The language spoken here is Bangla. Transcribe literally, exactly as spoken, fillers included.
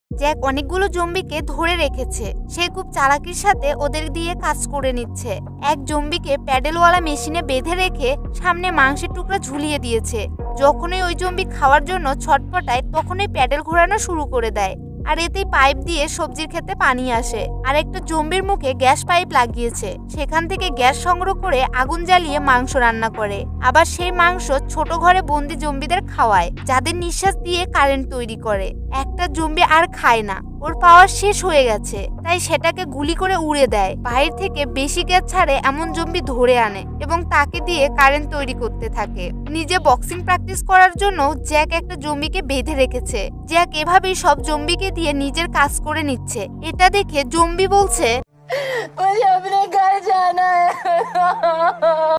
জ্যাক অনেকগুলো জম্বিকে ধরে রেখেছে। সে খুব চালাকির সাথে ওদের দিয়ে কাজ করে নিচ্ছে। এক জম্বিকে প্যাডেলওয়ালা মেশিনে বেঁধে রেখে সামনে মাংসের টুকরা ঝুলিয়ে দিয়েছে। যখনই ওই জম্বি খাওয়ার জন্য ছটপটায় তখনই প্যাডেল ঘোরানো শুরু করে দেয়, আর এতেই পাইপ দিয়ে সবজির ক্ষেতে পানি আসে। আর একটা জম্বির মুখে গ্যাস পাইপ লাগিয়েছে, সেখান থেকে গ্যাস সংগ্রহ করে আগুন জ্বালিয়ে মাংস রান্না করে। আবার সেই মাংস ছোট ঘরে বন্দি জম্বিদের খাওয়ায়, যাদের নিঃশ্বাস দিয়ে কারেন্ট তৈরি করে। একটা জম্বি আর খায় না, ওর পাওয়ার শেষ হয়ে গেছে, তাই সেটাকে গুলি করে উড়ে দেয়। বাইরে থেকে বেশি গ্যাস ছাড়ে এমন জম্বি ধরে আনে এবং তাকে দিয়ে কারেন্ট তৈরি করতে থাকে। নিজে বক্সিং প্র্যাকটিস করার জন্য জ্যাক একটা জম্বিকে বেঁধে রেখেছে। জ্যাক এভাবেই সব জম্বিকে দিয়ে নিজের কাজ করে নিচ্ছে। এটা দেখে জম্বি বলছে,